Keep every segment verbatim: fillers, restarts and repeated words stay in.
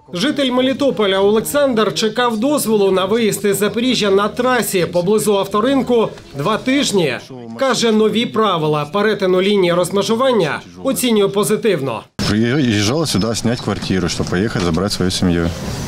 Житель Мелітополя Олександр чекав дозволу на виїзд із Запоріжжя на трасі поблизу авторинку два тижні. Каже, нові правила перетину лінії розмежування оцінює позитивно. Приезжал сюда снять квартиру, чтобы поехать забрать свою семью.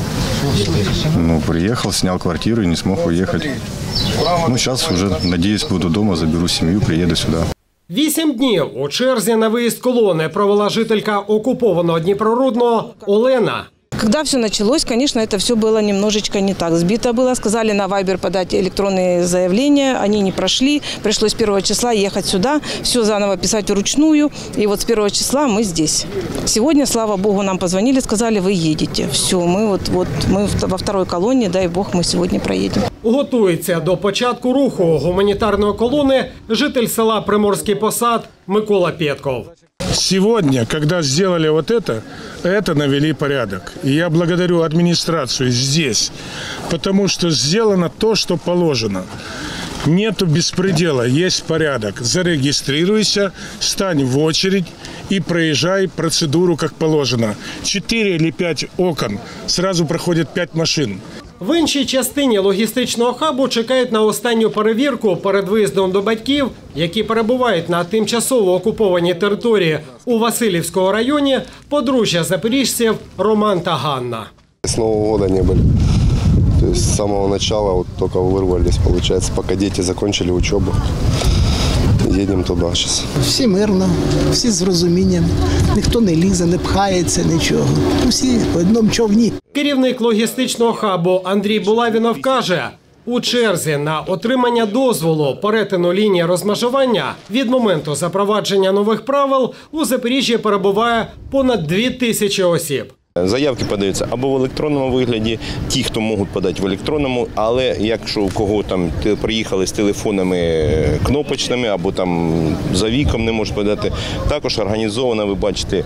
Ну, приехал, снял квартиру и не смог уехать. Ну, сейчас уже, надеюсь, буду дома, заберу семью, приеду сюда. Вісім днів у черзі на виїзд колони провела жителька окупованого Дніпрорудного Олена. Когда все началось, конечно, это все было немножечко не так. Сбито было, сказали на Вайбер подать электронные заявления, они не прошли. Пришлось с первого числа ехать сюда, все заново писать вручную. И вот с первого числа мы здесь. Сегодня, слава богу, нам позвонили, сказали, вы едете. Все, мы вот, вот мы во второй колонне, дай бог, мы сегодня проедем. Готується до початку руху гуманітарної колони житель села Приморський Посад Микола Петков. Сегодня, когда сделали вот это, это навели порядок. И я благодарю администрацию здесь, потому что сделано то, что положено. Нету беспредела, есть порядок. Зарегистрируйся, стань в очередь и проезжай процедуру, как положено. Четыре или пять окон, сразу проходят пять машин. В іншій частині логістичного хабу чекають на останню перевірку перед виїздом до батьків, які перебувають на тимчасово окупованій території у Васильівському районі, подружжя запоріжців Роман та Ганна. С Нового года не были. То есть с самого начала вот только вырвались, получается, пока дети закончили учебу. Їдемо туди зараз. Всі мирно, всі з розумінням. Ніхто не лізе, не пхається, нічого. Всі в одному човні. Керівник логістичного хабу Андрій Булавінов каже, у черзі на отримання дозволу перетину лінії розмежування від моменту запровадження нових правил у Запоріжжі перебуває понад дві тисячі осіб. Заявки подаються або в електронному вигляді, ті, хто можуть подати в електронному, але якщо у кого там приїхали з телефонами кнопочними або там за віком не можуть подати, також організовано, ви бачите,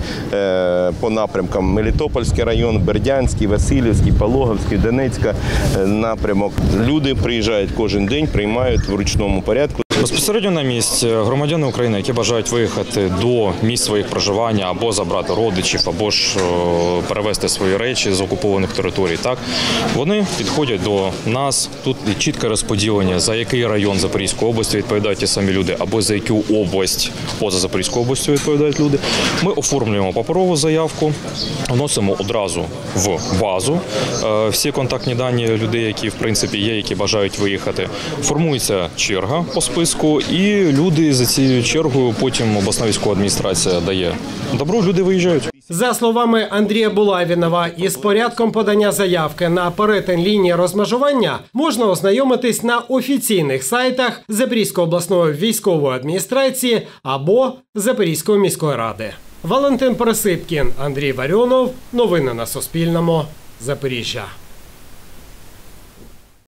по напрямкам Мелітопольський район, Бердянський, Васильівський, Пологівський, Донецька напрямок. Люди приїжджають кожен день, приймають в ручному порядку. Безпосередньо на місці громадяни України, які бажають виїхати до місць своїх проживання або забрати родичів, або ж перевезти свої речі з окупованих територій, так, вони підходять до нас. Тут чітке розподілення, за який район Запорізької області відповідають ті самі люди, або за яку область поза Запорізькою областю відповідають люди. Ми оформлюємо паперову заявку, вносимо одразу в базу всі контактні дані людей, які в принципі є, які бажають виїхати. Формується черга по списку. І люди за цією чергою потім обласна військова адміністрація дає добро, люди виїжджають. За словами Андрія Булавінова, із порядком подання заявки на перетин лінії розмежування можна ознайомитись на офіційних сайтах Запорізької обласної військової адміністрації або Запорізької міської ради. Валентин Пересипкін, Андрій Варіонов. Новини на Суспільному. Запоріжжя.